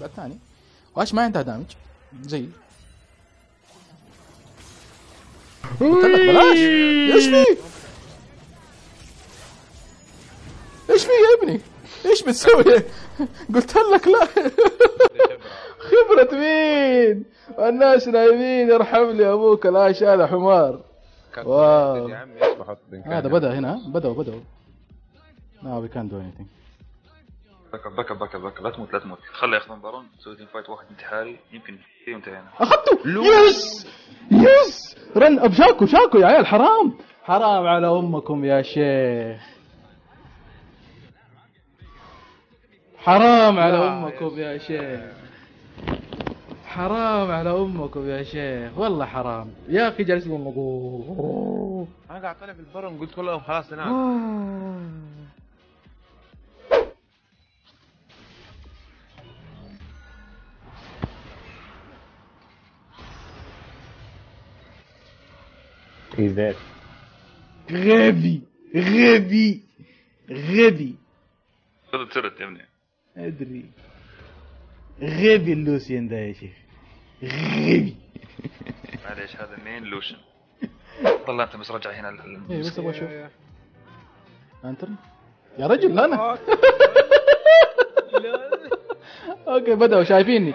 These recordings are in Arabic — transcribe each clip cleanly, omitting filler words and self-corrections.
الثاني. واش ما عندها دامج زي قلت لك بلاش. ايش في ايش في يا ابني؟ ايش بتسوي؟ قلت لك لا. خبرة مين؟ والناس نايمين. يرحم لي ابوك العاش هذا حمار. واو يا عمي ايش بحط هذا بدأ هنا. بدأوا no we can't do anything. بكى لا تموت خلي ياخذون بارون. سوي تيم فايت واحد انتحاري يمكن فيه انتهينا. اخذته يس رن اب شاكو يا عيال. حرام على امكم يا شيخ. حرام على امكم يا شيخ. حرام على امكم يا شيخ والله حرام يا اخي. جالس يقول انا قاعد طالع في البرم قلت والله خلاص هناك. ايه ذات غبي ترد يا ابني. ادري غبي اللوسيان ده يا شيخ. غبي. معليش هذا مين لوشن. والله انت بس رجع هنا ايه بس ابغى اشوف انتر يا رجل. انا اوكي بدأوا شايفيني.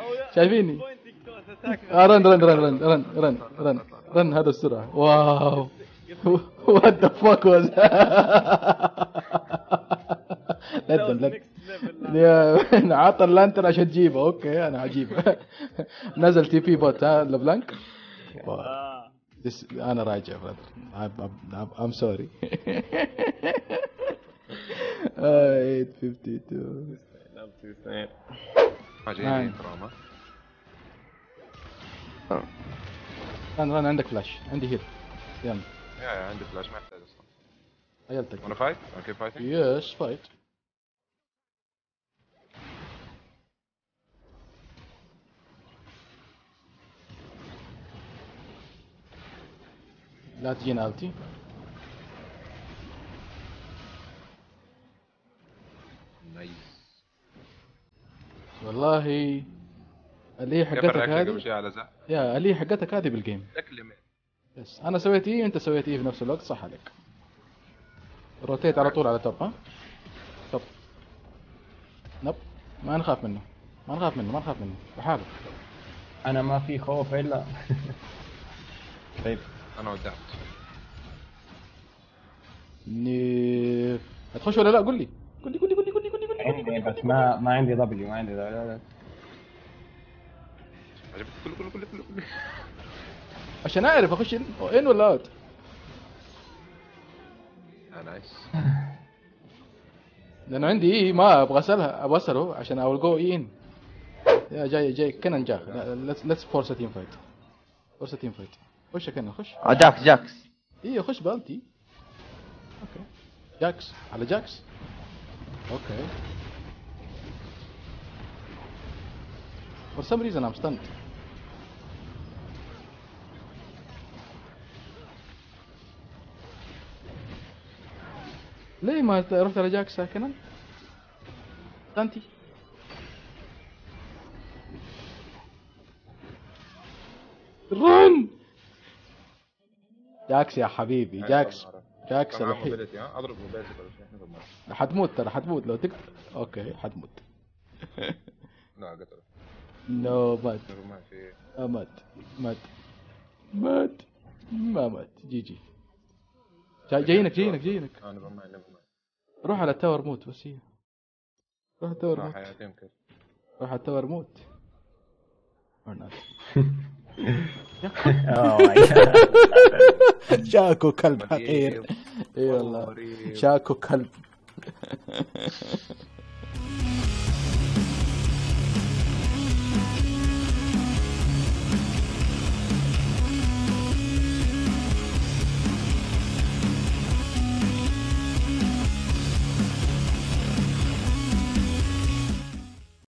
رن هذا السرعة. واو what the fuck was لا عطى اللانتر عشان تجيبه. اوكي انا هجيبه. نزل تي بي بوت ها لبلانك. انا راجع I'm sorry. 852 جايين تراما. رن عندك فلاش. عندي هيل يلا. يا عندي فلاش ما يحتاج اصلا. عيلتك وانا فايت اوكي فايتنج يس فايت. لا تجينا التي. نايس والله اللي هي حقتك هذه يا اللي هي حقتك هذه بالجيم. يس انا سويت ايه انت سويت ايه في نفس الوقت. صح عليك. روتيت على طول على توب. ها توب نب. ما نخاف منه بحاله. انا ما في خوف الا طيب انا ودعت. هتخش ولا لا؟ قول لي. عندي بس ما عندي دبليو. ما عندي لا عجبت كله عشان اعرف اخش ان ولا اوت. نايس. لانه عندي ايه ما ابغى اساله عشان اول جو ان. يا جاي كنن جاك. ليتس فورس تيم فايت. خش كنن خش. جاكس ايه خش بالتي. اوكي جاكس على جاكس. اوكي for some reason I'm stunned. ليه ما رحت على جاكس ساكنا؟ تانتي رن جاكس يا حبيبي. جاكس الحين اضرب موبايلتي حتموت ترى. حتموت لو تقدر. اوكي حتموت. لا قتل. نو مات. ما مات. جي جايينك. انا بماي روح على التاور موت. بس هي روح التاور موت. حياتي يمكن. روح على التاور موت. شاكو كلب حقير. اي والله شاكو كلب.